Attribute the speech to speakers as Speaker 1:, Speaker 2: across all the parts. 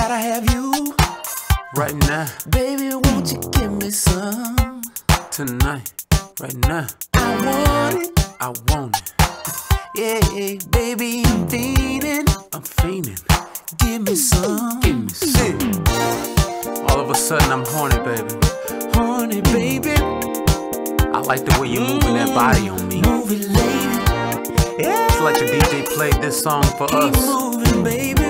Speaker 1: gotta have you
Speaker 2: right now.
Speaker 1: Baby, won't you give me some
Speaker 2: tonight, right now.
Speaker 1: I want it,
Speaker 2: I want it.
Speaker 1: yeah, baby, I'm fiending. Give me some,
Speaker 2: Give me some. All of a sudden I'm horny, baby.
Speaker 1: Horny, baby.
Speaker 2: I like the way you're moving that body on me.
Speaker 1: Move it, lady. Yeah.
Speaker 2: It's like the DJ played this song for
Speaker 1: Keep
Speaker 2: us.
Speaker 1: moving, baby.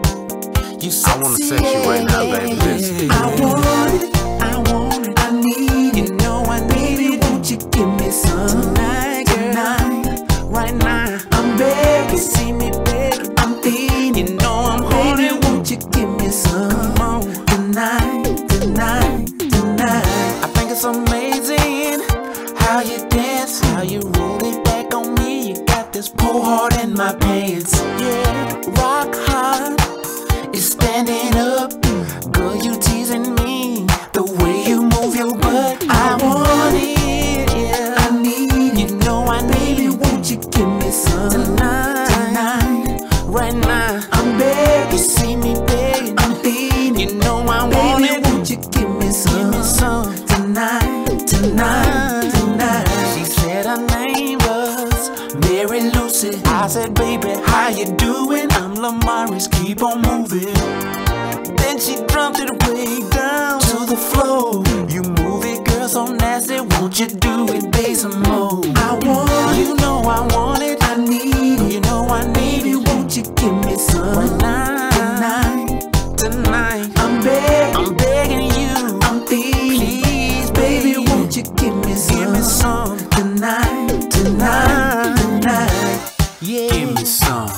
Speaker 1: You
Speaker 2: I wanna sex you right now, baby. Listen.
Speaker 1: I want it, I need it. You know I need it. Won't you give me some tonight, girl? Tonight, right now. I'm begging, see me begging. I'm fiending. You know I'm horny. Won't you give me some? Come on, tonight, tonight, tonight. I think it's amazing how you dance, how you roll it back on me. You got this pole hard in my pants. Yeah, rock hard. It's standing up, girl, you teasing me. The way you move your butt, I want it, yeah, I need it. You know I need it, won't you give me some tonight, tonight, right now. I'm begging, see me begging, I'm feeding. You know I want it, won't you give me some tonight, tonight, tonight. She said her name was Mary Lucy. I said, baby, how you doing? I'm Lamaris, keep on moving. Then she dropped it way down to the floor. You move it, girl, so nasty. Won't you do it, baby, some more? I want, you know I want it, I need it. You know I need it. Won't you give me some tonight, tonight? I'm begging you, I'm feeding. Please, baby, won't you give me some tonight, tonight, tonight? Yeah,
Speaker 2: Give me some.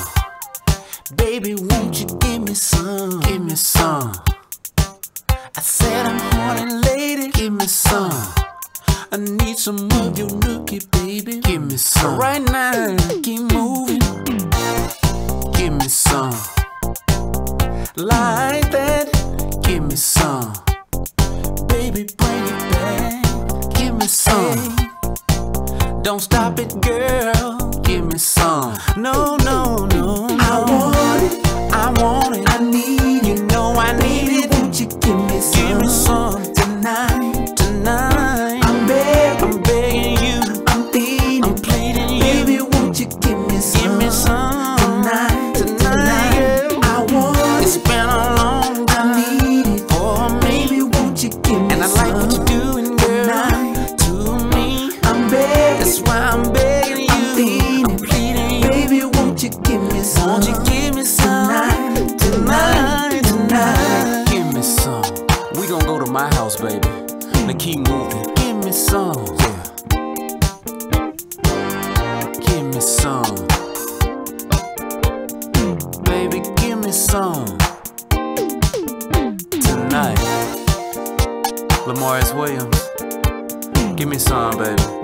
Speaker 1: baby, won't you give me some?
Speaker 2: Give me some.
Speaker 1: I said I'm horny, lady.
Speaker 2: Give me some.
Speaker 1: I need some of your nookie, baby.
Speaker 2: Give me some.
Speaker 1: Right now, keep moving
Speaker 2: Give me some.
Speaker 1: like that.
Speaker 2: Give me some.
Speaker 1: Baby, bring it back.
Speaker 2: Give me some.
Speaker 1: Hey, don't stop it, girl.
Speaker 2: Give me some.
Speaker 1: No, no, no, no. I want it, I need it. You know I need it. Won't you give me some tonight, tonight? I'm begging you, I'm feeding, I'm pleading you. Baby, won't you give me some tonight, tonight? I want it. It's been a long time. I need it. Oh, baby, won't you give me some? And I like what you're doing, girl, to me. I'm begging. That's why I'm begging you. I'm feeding, I'm pleading you. Baby, won't you give me some? Won't you give me some tonight, tonight?
Speaker 2: Give me some. We gon' go to my house, baby. Now keep moving.
Speaker 1: Give me some.
Speaker 2: Yeah. Give me some.
Speaker 1: Baby, give me some.
Speaker 2: Tonight. Lamaris Williams. Give me some, baby.